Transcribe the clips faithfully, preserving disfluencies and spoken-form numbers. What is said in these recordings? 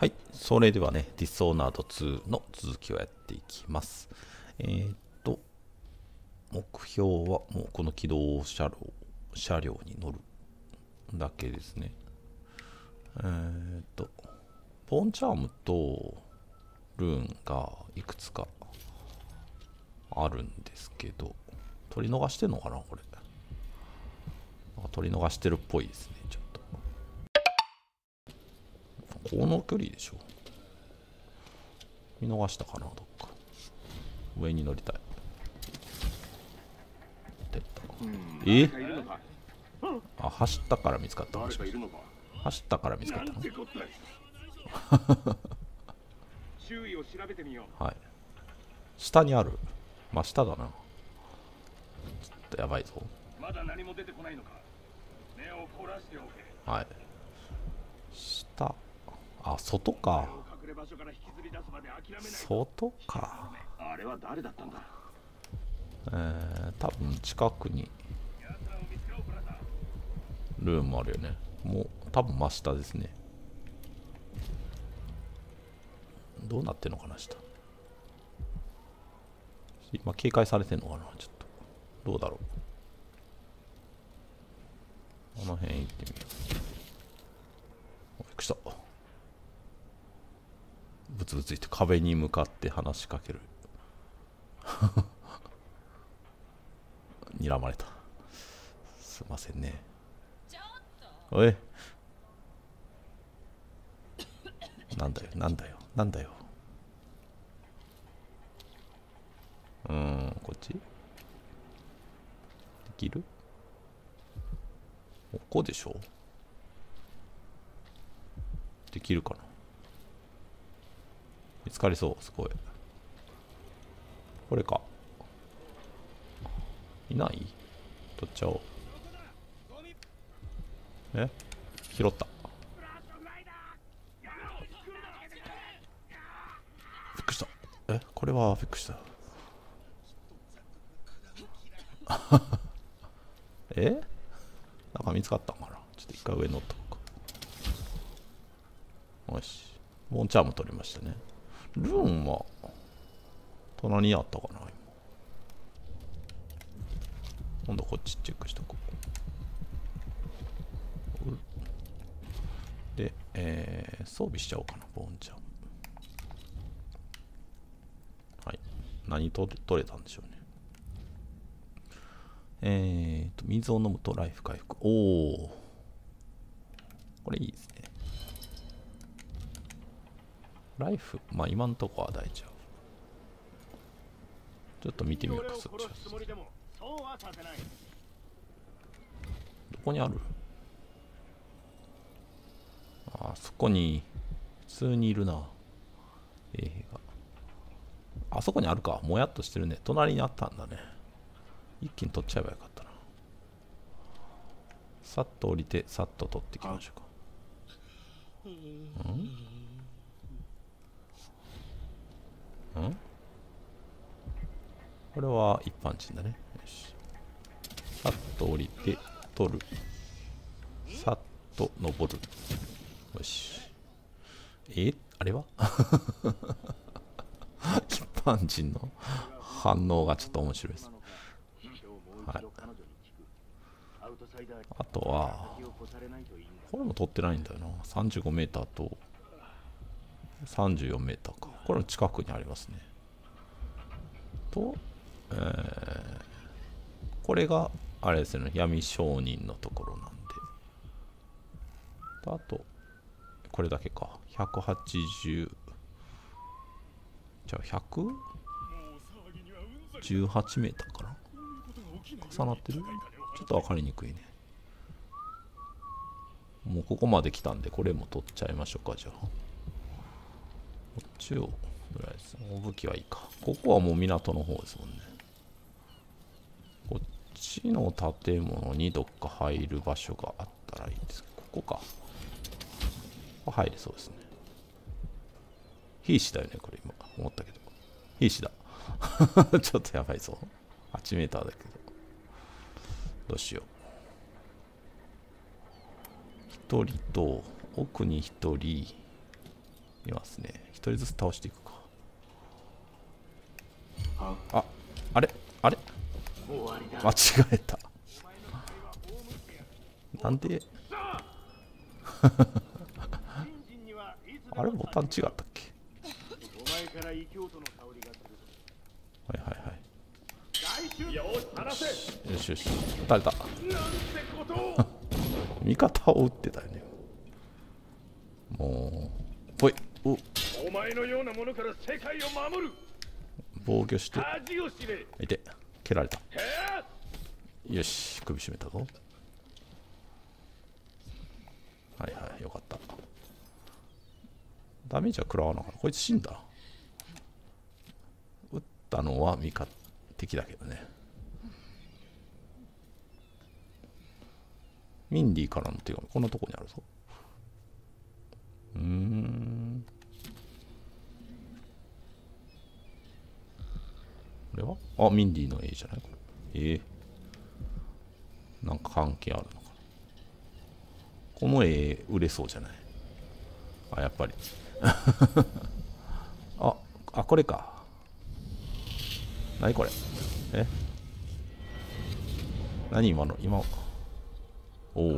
はい、それではね、ディスオーナードツーの続きをやっていきます。えーっと、目標はもうこの機動車両車両に乗るだけですね。えーっと、ポーンチャームとルーンがいくつかあるんですけど、取り逃してんのかな、これ。なんか取り逃してるっぽいですね、ちょっと。この距離でしょ。見逃したかな、どっか。上に乗りたい。えあ、走ったから見つかったの。走ったから見つかったの。 周囲を調べてみよう。はい。下にある。まあ、下だな。ちょっとやばいぞ。 まだ何も出てこないのか。目を凝らしておけ。 はい。下。あ、外か。外か。 あれは誰だったんだ。 えー、多分近くにルームあるよね。もう多分真下ですね。どうなってんのかな、下。今警戒されてんのかな、ちょっと。どうだろう。この辺行ってみよう。びっくりした。ブツブツ言って壁に向かって話しかける。睨まれた。すいませんね。おい。なんだよ、なんだよ、なんだよ。うーん、こっちできる？ここでしょ？できるかな？見つかりそう、すごい。これか。いない？取っちゃおう。え？拾った。びっくりした。え？これはびっくりした。え？なんか見つかったんかな？ちょっと一回上乗っとこうか。よし。ボンチャーム取りましたね。ルーンは、隣にあったかな今。今度こっちチェックしとこう。で、えー、装備しちゃおうかな、ボンチャーム。はい。何取れ、取れたんでしょうね。えーと、水を飲むとライフ回復。おー。これいいですね。ライフ、まあ今んとこは大丈夫。ちょっと見てみようか、そっち。どこにある？あそこに、普通にいるな。衛兵が。あそこにあるか。もやっとしてるね。隣にあったんだね。一気に取っちゃえばよかったな。さっと降りて、さっと取っていきましょうか。んんこれは一般人だね。よし。さっと降りて、取る。さっと登る。よし。えあれは一般人の反応がちょっと面白いです。はい。あとは、これも取ってないんだよな。さんじゅうごメーターとさんじゅうよんメーターか。これの近くにありますね。と、えー、これが、あれですね、闇商人のところなんで。あと、これだけか。ひゃくはちじゅう、じゃあひゃくじゅうはちメーターかな。重なってる？ちょっと分かりにくいね。もうここまで来たんで、これも取っちゃいましょうか、じゃあ。こっちを、とりあえず、武器はいいか。ここはもう港の方ですもんね。こっちの建物にどっか入る場所があったらいいです。ここか。ここ入れそうですね。兵士だよね、これ今。思ったけど。兵士だ。ちょっとやばいぞ。はちメーターだけど。どうしよう。一人と、奥に一人。 いますね。一人ずつ倒していくか。あ、あれあれ間違えた。なんであれボタン違ったっけ。はいはいはい。よしよし、撃たれた。味方を撃ってたよね。もうぽい。おお前のようなものから世界を守る。 防御して。 恥を知れ。 いて、蹴られた。よし、首絞めたぞ。はいはい、よかった。ダメージは食らわなかった。こいつ死んだ。撃ったのは味方敵だけどね。ミンディからの手紙、こんなとこにあるぞ。うーん。これはあ、ミンディの絵じゃないこれ。ええー。なんか関係あるのかな。この絵売れそうじゃない。あ、やっぱり。あ、あ、これか。何これ。え何今の今。おお。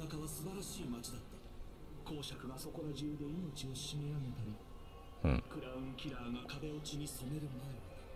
うん。 クラウンキラーが壁落ちに染める前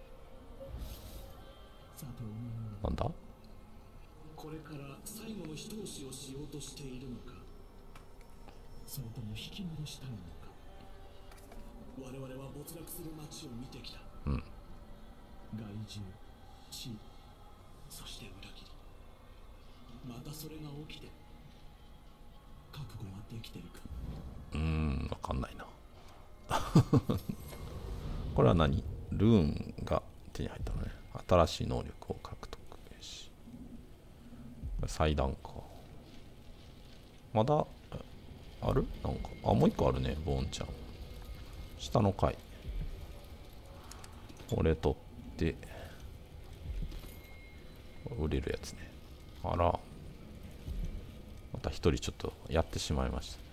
さてお前はなんだこれから最後の一押しをしようとしているのか、それとも引き戻したいのか。我々は没落する街を見てきた。 うん。 害獣、死、そして裏切り。またそれが起きて覚悟はできてるか。 うーん、わかんないな。これは何？ルーンが手に入ったのね。新しい能力を獲得し。祭壇か。まだある？なんか、あ、もう一個あるね、ボーンちゃん。下の階。これ取って、売れるやつね。あら。また一人ちょっとやってしまいました。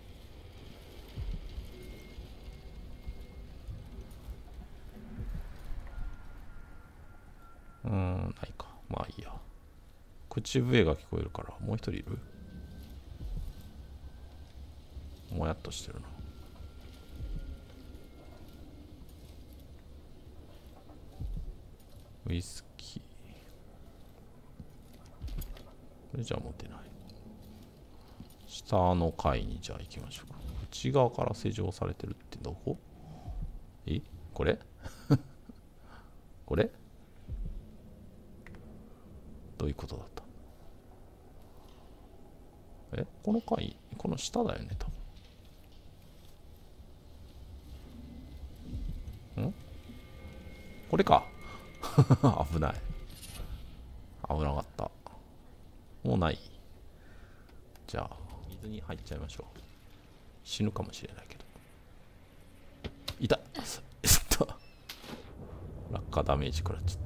うーん、ないか。まあいいや。口笛が聞こえるから、もう一人いる？もやっとしてるな。ウイスキー。これじゃ持ってない。下の階にじゃあ行きましょうか。内側から施錠されてるってどこ？え？これ？これ？どういうことだった？え？この階、この下だよね、多分。ん？これか。危ない。危なかった。もうない。じゃあ、水に入っちゃいましょう。死ぬかもしれないけど。いた。落下ダメージ食らっちゃった。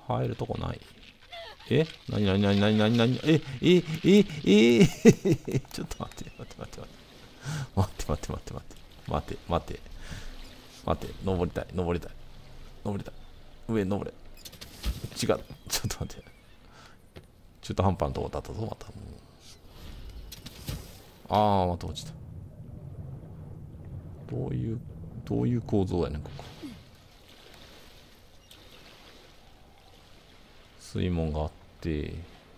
入るとこない。え？なになになになになになにえええええちょっと待って待って待って待って待って待って待って待って待って待って登りたい登りたい登りたい上登れ。違う。ちょっと待って。中途半端なとこだったぞまた。ああまた落ちた。どういうどういう構造やねんここ。水門があって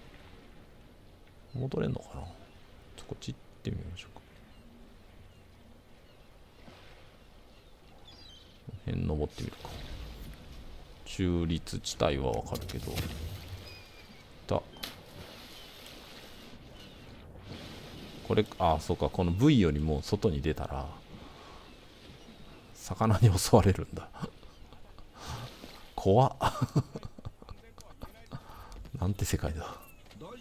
戻れんのかな。ちょこっち行ってみましょうか。この辺登ってみるか。中立地帯はわかるけどだこれああそうか。この ブイ よりも外に出たら魚に襲われるんだ。怖っ。なんて世界だ。よ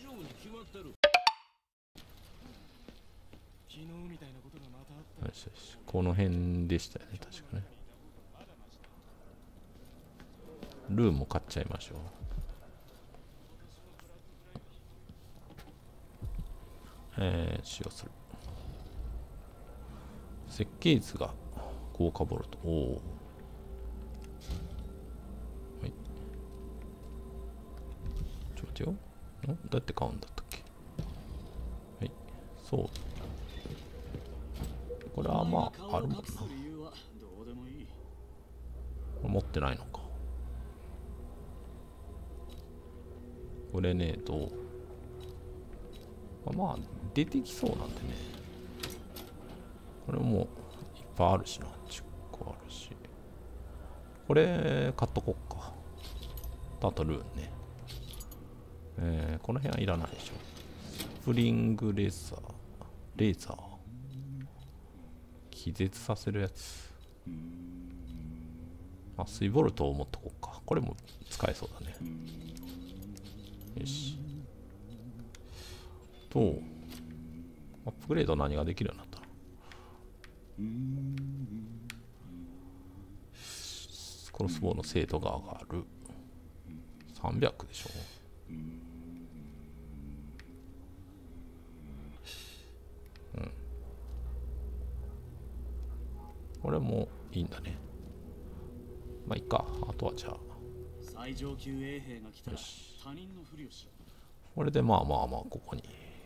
しよし。この辺でしたよね確かね。ルーも買っちゃいましょう。 えー、使用する。設計図が効果ボルト。おお。はい。ちょっと待ってよ。んどうやって買うんだったっけ。はい。そう。これはまあ、あるもんな。持ってないのか。これね、どうまあ、出てきそうなんでね。これもいっぱいあるしな。じゅっこあるし。これ、買っとこっか。あとルーンね。えー、この辺はいらないでしょ。スプリングレーザー。レーザー。気絶させるやつ。あ、水ボルトを持っとこうか。これも使えそうだね。よし。と、アップグレード何ができるようになったの？クロスボウの精度が上がる。さんびゃくでしょ。うん。これもいいんだね。まあいいか。あとはじゃあ。 最上級衛兵が来たら他人のふりをしろ。 これでまあまあまあここに。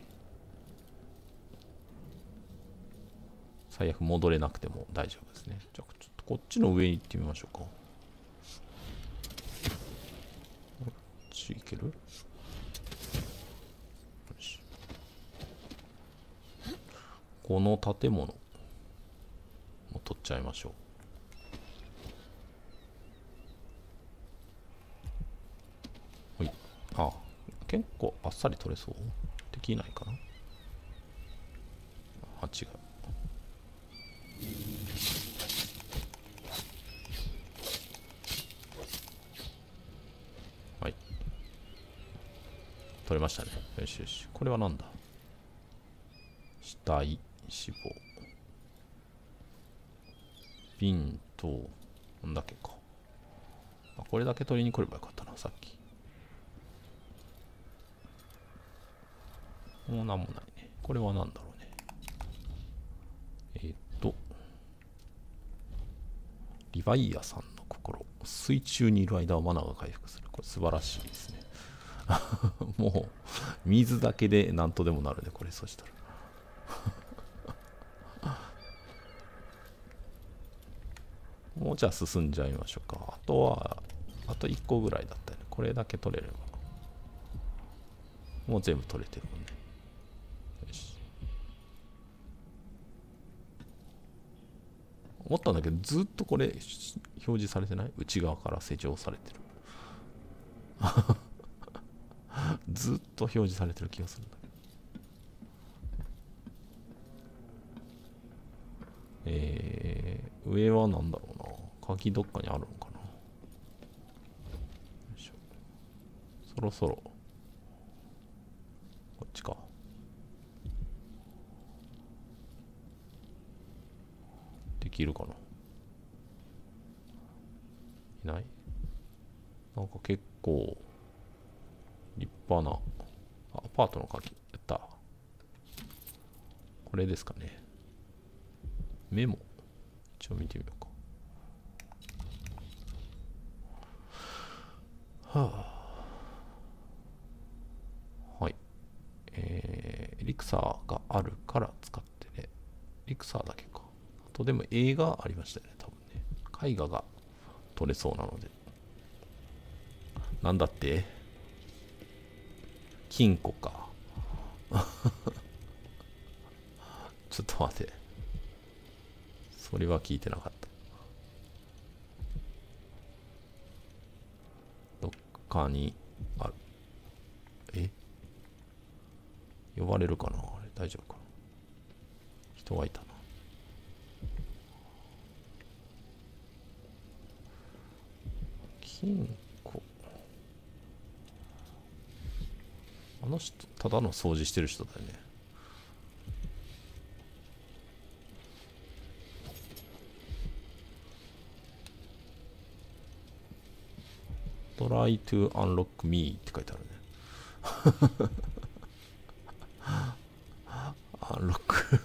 最悪戻れなくても大丈夫ですね。じゃあちょっとこっちの上に行ってみましょうか。こっち行ける？よし。この建物も取っちゃいましょう。はい。あ、結構あっさり取れそう？できないかな？あ、違う。はい。取れましたね。よしよし。これはなんだ？死体、死亡。瓶と、なんだっけか。あ、これだけ取りに来ればよかったな、さっき。もうなんもないね。これはなんだろうね。えー、っと、リヴァイアさんの心。水中にいる間はマナーが回復する。これ素晴らしいですね。もう、水だけでなんとでもなるね、これ、そしたら。もうじゃあ進んじゃいましょうか。あとは、あといっこぐらいだったよね。これだけ取れれば。もう全部取れてるもんね。よし。思ったんだけど、ずっとこれ表示されてない？内側から施錠されてる。ずっと表示されてる気がするんだけど。えー、上は何だろうな。鍵どっかにあるのかな。よいしょ。そろそろ。こっちか。できるかな。いない？なんか結構立派なアパートの鍵。やった。これですかね。メモ。一応見てみようか。はあ。はい。えー、エリクサーがあるから使ってね。エリクサーだけか。あとでも映画ありましたよね、多分ね。絵画が撮れそうなので。なんだって金庫か。ちょっと待って。それは聞いてなかった。どっかにある。え？呼ばれるかな？あれ大丈夫かな？人がいたな。金庫。あの人、ただの掃除してる人だよね。Try to unlock me って書いてあるね。 アンロック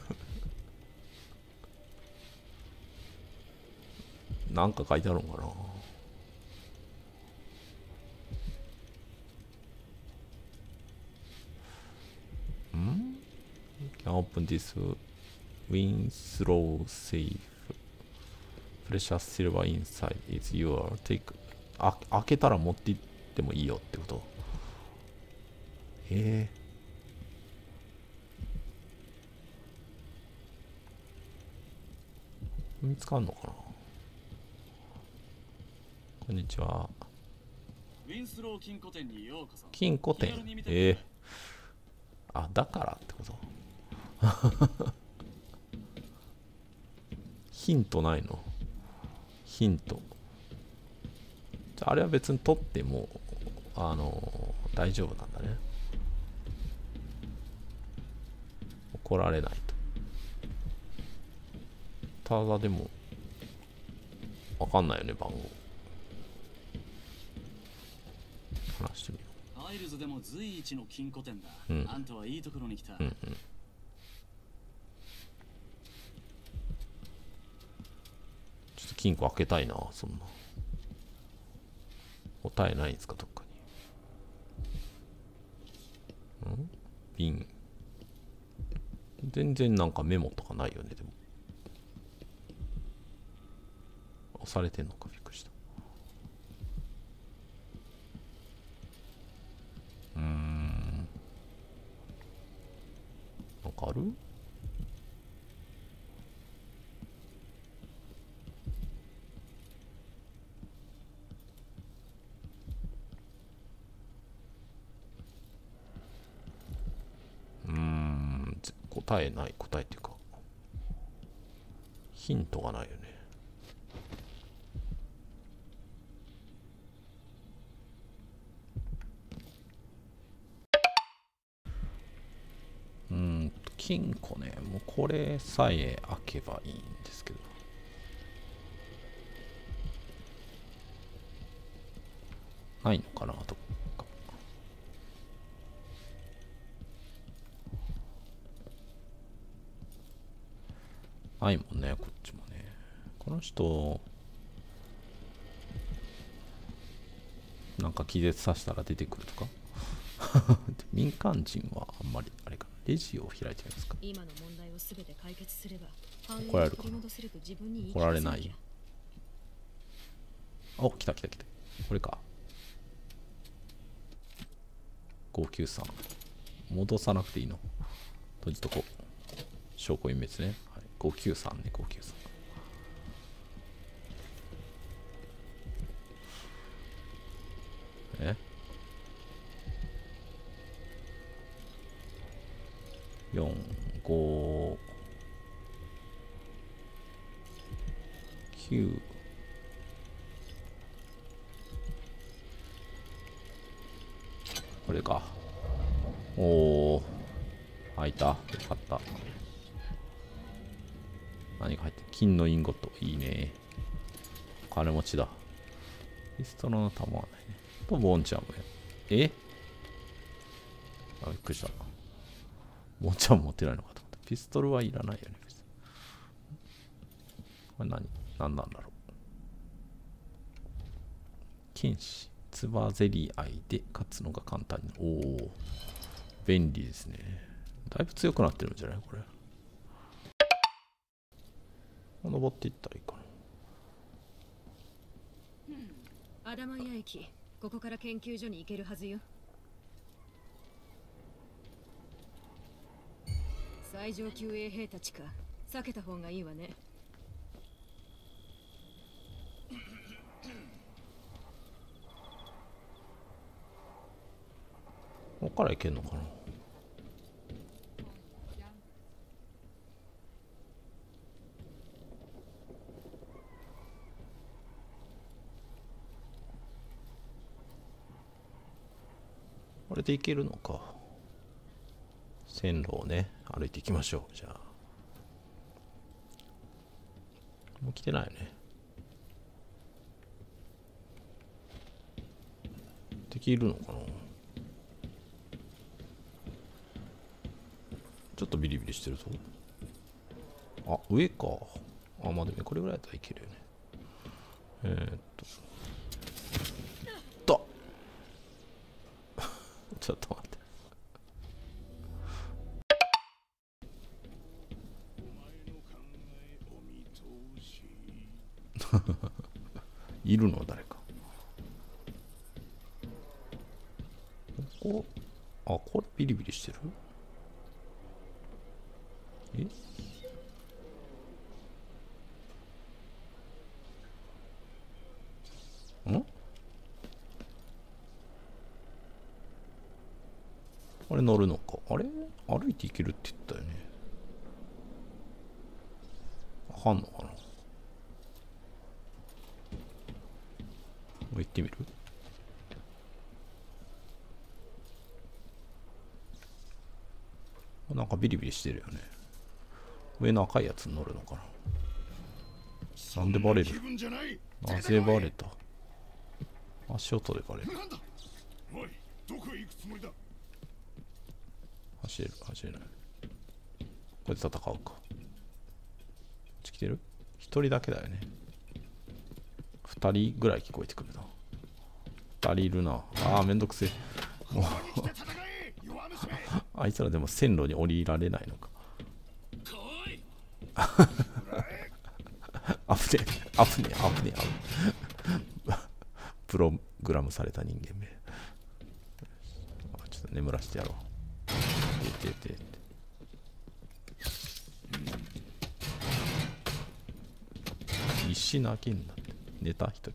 なんか書いてあるのかな。ん Can open this win throw safe precious silver inside is your take あ開けたら持って行ってもいいよってこと。えー、見つかんのかな。こんにちは。 ウィンスロー金庫店にようこそ。 金庫店。ええー、あ、だからってことヒントないの？ヒント。じゃあ、あれは別に取っても、あのー、大丈夫なんだね。怒られないと。ただでも、わかんないよね、番号。話してみよう。アイルズでも随一の金庫店だ。 うん、 あんたはいいところに来た。 うんうん、ちょっと金庫開けたいな、そんな。答えないんですか、どっかに。ん瓶。全然なんかメモとかないよね、でも。押されてんのか、びっくりした。うーん。なんかある？うーん。答えない、答えっていうか。ヒントがないよね。うーん、金庫ね。もうこれさえ開けばいいんですけど。ないのかな、どっか。ないもんね、こっちもね。この人、なんか気絶させたら出てくるとか民間人はあんまりあれかな。レジを開いてるんですか。 今の問題を全て解決すれば怒られるかな。怒られない。お、来た来た来た。これか。ごきゅうさん。戻さなくていいの。閉じとこう。証拠隠滅ね。はい、ごきゅうさんね、ごきゅうさん。えよん、ご、きゅう、これか。おお、開いた。よかった。何が入ってる？金のインゴット。いいね。金持ちだ。ピストルの弾はないね。と、ボンチャム。えあ、びっくりした。ボンチャム持ってないのかと思った。ピストルはいらないよね。これ何？何なんだろう。剣士。つばぜり合いで勝つのが簡単に。おお。便利ですね。だいぶ強くなってるんじゃないこれ。登っていったらいいかな。アダマヤ駅、ここから研究所に行けるはずよ。最上級衛兵たちか、避けた方がいいわね。 ここから行けんのかな。これで行けるのか。線路をね、歩いていきましょう。じゃあ。もう来てないよね。できるのかな。 ちょっとビリビリしてるぞ。あ、上か。あ、まあでもこれぐらいだったらいけるよね。えー、っと。とちょっと待って。いるの誰か。ここ、あ、これビリビリしてる？え？ん？あれ乗るのか。あれ歩いていけるって言ったよね。あかんのかな。もう行ってみる？なんかビリビリしてるよね。上の赤いやつに乗るのかな。なんでバレる？なぜバレた？足音でバレる。 おい、どこへ行くつもりだ。 走れる、走れない。これで戦うか。こっち来てる？一人だけだよね。二人ぐらい聞こえてくるな。二人いるな。ああ、めんどくせえ。もうあいつらでも線路に降りられないのか。危ねえ、危ねえ、危ねえ、危ねえ。プログラムされた人間名。ちょっと眠らしてやろう。てててて。石投げんだって。寝た人。よ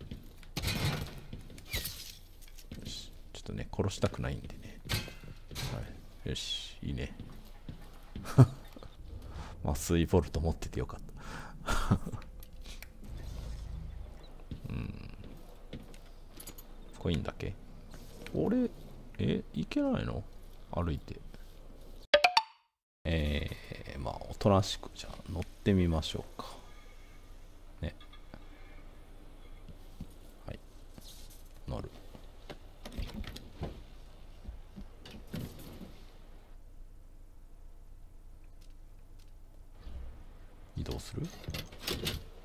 し。ちょっとね、殺したくないんでね。はい、よし、いいね。まあ、水ボルト持っててよかった。うん。コインだけ？俺、え、いけないの？歩いて。えー、まあ、おとなしく、じゃあ、乗ってみましょうか。ね。はい。乗る。移動する？